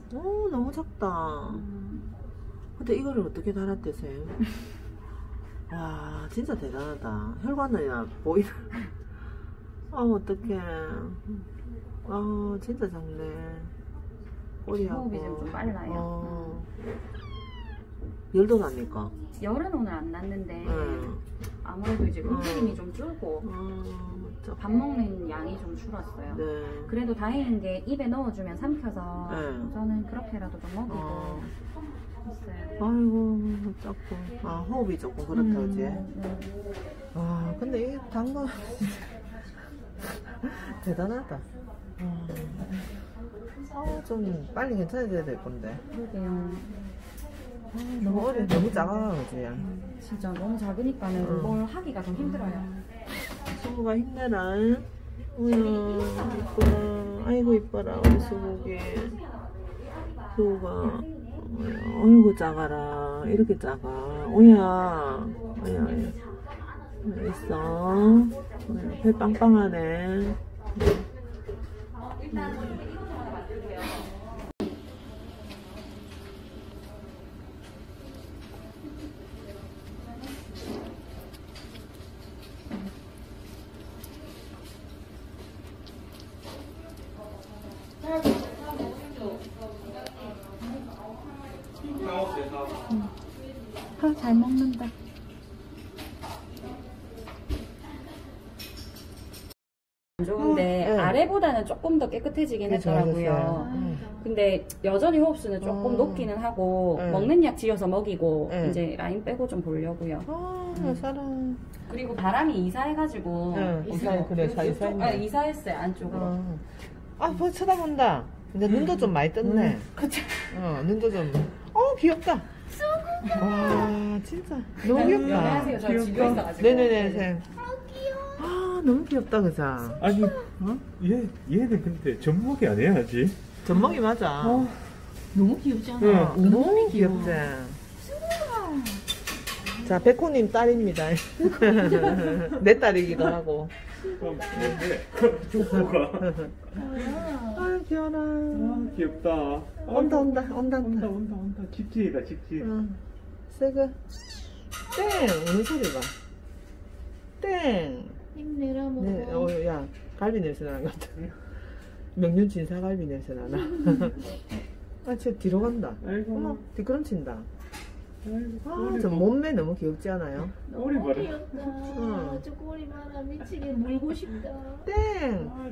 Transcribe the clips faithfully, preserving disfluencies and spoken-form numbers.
오, 너무 작다. 음. 근데 이거를 어떻게 달았대, 쌤? 와, 진짜 대단하다. 혈관이나 보이나? 아, 어떡해. 아, 진짜 작네. 꼬리하고. 호흡이 지금 좀 빨라요. 어. 열도 납니까? 열은 오늘 안 났는데 응. 아무래도 이제 응. 움직임이 좀 줄고 어, 밥 먹는 양이 좀 줄었어요. 네. 그래도 다행인 게 입에 넣어주면 삼켜서 네. 저는 그렇게라도 좀 먹이고 어. 했어요. 아이고, 조금. 아, 호흡이 조금 그렇다, 그지? 음, 아, 근데 이 당근 대단하다. 아, 좀 빨리 괜찮아져야 될 건데. 그러게요. 아, 너무 어려, 너무 작아, 그지? 진짜 너무 작으니까는 응. 뭘 하기가 좀 힘들어요. 수국아 힘내라. 우야, 이뻐라. 아이고, 이뻐라, 우리 수국이. 수국아. 어이구, 작아라. 이렇게 작아. 우야. 우야, 우야. 있어. 우야, 배 빵빵하네. 아, 잘 먹는다. 안 좋은데 어, 네. 아래보다는 조금 더 깨끗해지긴 그쵸, 했더라고요. 음. 근데 여전히 호흡수는 조금 어. 높기는 하고 네. 먹는 약 지어서 먹이고 네. 이제 라인 빼고 좀 보려고요. 아, 음. 사람. 그리고 바람이 이사해가지고 네, 이사, 그래, 요- 자, 요쪽- 이사했네. 아, 이사했어요 안쪽으로. 어. 아, 벌써 쳐다본다. 근데 눈도 좀 많이 떴네. 음, 그쵸. 어, 눈도 좀. 어, 귀엽다. 와, 진짜. 너무 귀엽다. 안녕하세요. 저 집에 있어가지고. 네네네, 쌤. 아, 너무 귀엽다, 그죠? 아니, 어? 얘, 얘는 근데 젖먹이 안 해야지. 젖먹이 맞아. 어, 너무 귀엽지 응, 않아? 너무 귀엽지. 자, 백호님 딸입니다. 내 딸이기도 하고. 그럼 근데 조코가 아, 귀여워라. 아 귀엽다. 온다, 온다, 온다, 온다 온다. 온다 온다. 집지이다 집지. 응. 세그. 땡! 어느 소리가? 땡! 힘내라 먹어. 네, 어, 야, 갈비 냄새 나는 것 같아. 명륜 진사갈비 냄새 나나? 아, 쟤 뒤로 간다. 아이고. 어머, 뒷걸음친다. 아이고. 아, 꼬리 저 봐. 몸매 너무 귀엽지 않아요? 꼬리 봐라. 귀엽다. 응. 저 꼬리 봐라. 미치게 물고 싶다. 땡! 아,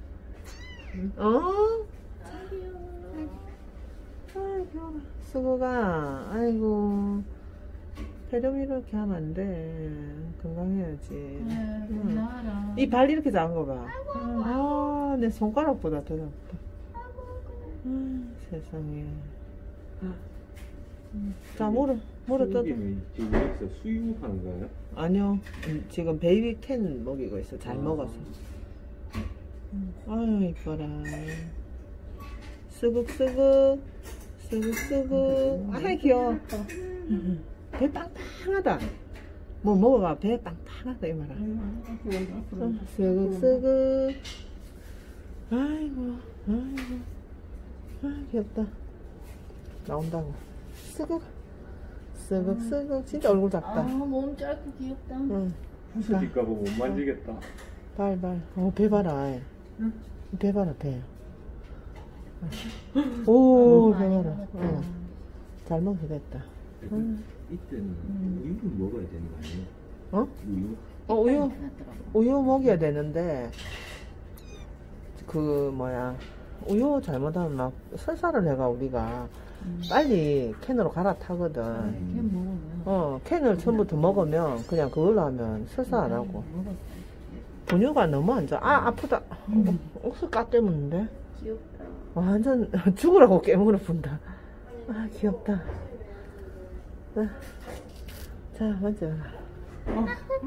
어? 귀여워. 아, 귀여워. 수고가, 아이고. 폐렴 이렇게 하면 안 돼. 건강해야지. 네, 응. 나라. 이 발 이렇게 작은 거 봐. 아, 내 손가락보다 더 작다. 음, 세상에. 음, 자, 물어, 물어 뜯어. 수국이는 지금 여기서 수육하는 거예요? 아니요, 음, 지금 베이비 캔 먹이고 있어. 잘 아. 먹어서. 음, 아유, 이뻐라. 쓰극쓰극, 쓰극쓰극. 아이, 귀여워. 음, 배 빵빵하다. 뭐 먹어봐. 배 빵빵하다, 이 말아. 어, 쓰극쓰극. 아이고, 아이고. 아, 귀엽다. 나온다고. 쓰극. 쓰극, 쓰극. 진짜 얼굴 아, 작다. 몸 짧고 귀엽다. 응. 부서질까봐 못 만지겠다. 발, 발. 어, 배 봐라. 아이. 배 봐라, 배. 오, 배 봐라. 어. 잘 먹게 됐다. 음. 이때는 우유를 먹어야 되는 거 아니에요? 어? 우유? 어, 우유, 우유 먹여야 되는데, 그, 뭐야, 우유 잘못하면 막 설사를 해가, 우리가. 빨리 캔으로 갈아타거든. 캔 먹으면. 어, 캔을 처음부터 먹으면, 그냥 그걸로 하면 설사 안 하고. 분유가 너무 안 좋아. 아, 아프다. 어, 옥수 까 깨무는데? 귀엽다. 완전 죽으라고 깨물어 본다. 아, 귀엽다. 자, 자 만져라. 아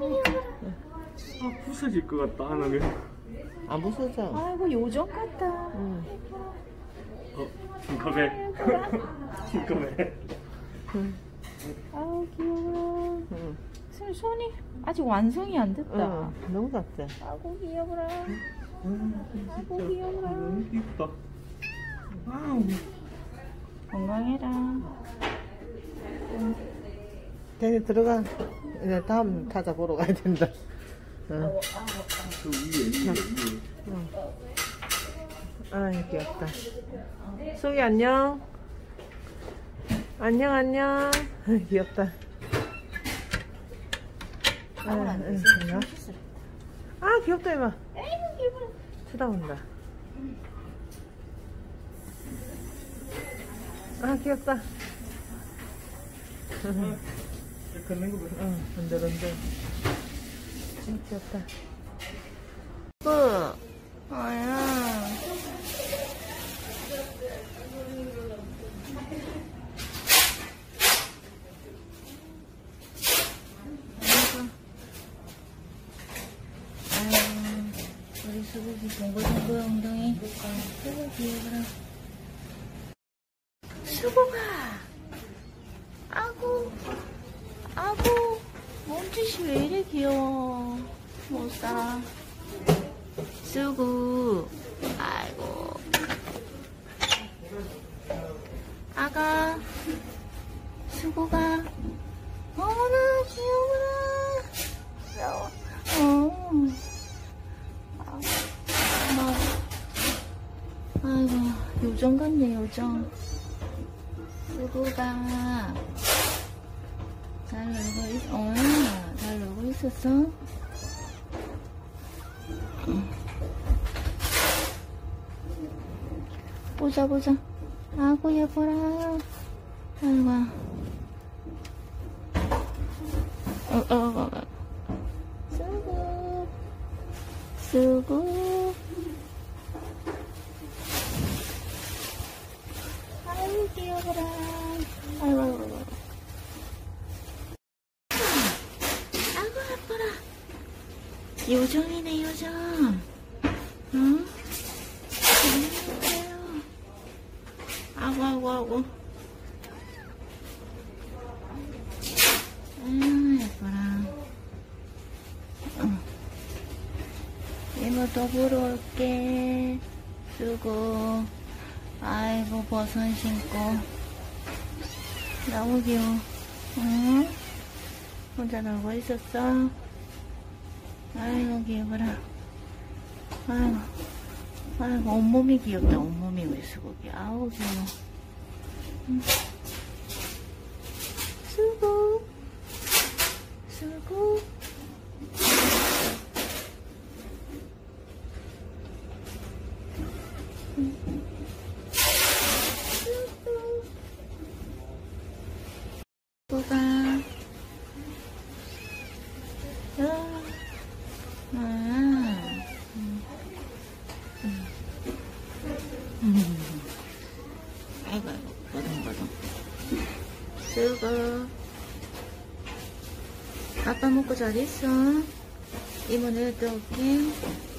부서질 것 같다 안 하면. 안 부서져. 아이고, 요정 같다. 응. 어, 팅커벨. 팅커벨. 응. 아우, 귀여워라. 응. 선생님, 손이 아직 완성이 안 됐다. 응. 너무 작지? 아고, 귀여워라. 음, 아고, 귀여워라. 너무 귀엽다. 아우. 건강해라. 대니 들어가. 이제 다음 타자 보러 가야 된다. 응. 저 위에, 위에, 위에. 아이, 귀엽다. 쑥이 안녕. 안녕, 안녕. 아이, 귀엽다. 아, 응, 안녕. 아, 귀엽다, 이마. 쳐다본다. 아, 귀엽다. 응, 걷는 거 봐. 응, 흔들흔들. 응, 귀엽다. 뿌. 아야. 우리 수국이 동글동글 엉덩이. 수국 귀여워라. 수국아. 아구. 아구. 몸짓이 왜 이래 귀여워. 못 살아. 수국. 아이고. 아가. 수국아. 어머나 귀여워라. 귀여워. 어. 아이고, 요정 같네, 요정. 수고가. 잘 놀고 있, 어, 잘 놀고 있었어? 보자, 보자. 아이고, 예뻐라. 아이고. 어, 어, 어, 어. 수고. 수고. 아이고 귀여워라. 아이고 아이고 아이고. 아이고 아파라. 요정이네 요정. 응? 재밌어요. 아이고 아이고 아이고. 아이고 예뻐라. 응. 이모 또 보러 올게. 수고. 아이고 버선 신고 너무 귀여워. 응? 혼자 놀고 있었어? 아이고 귀여워라. 아이고 아이고 온몸이 귀엽다. 온몸이 우리 수국이. 아우 귀여워. 응. 수국 수국 수국아. 아, 아, 음. 음. 음. 아이고, 아이고, 버둥버둥. 수고. 아빠 먹고 잘 있어. 이모 내일 또 올게.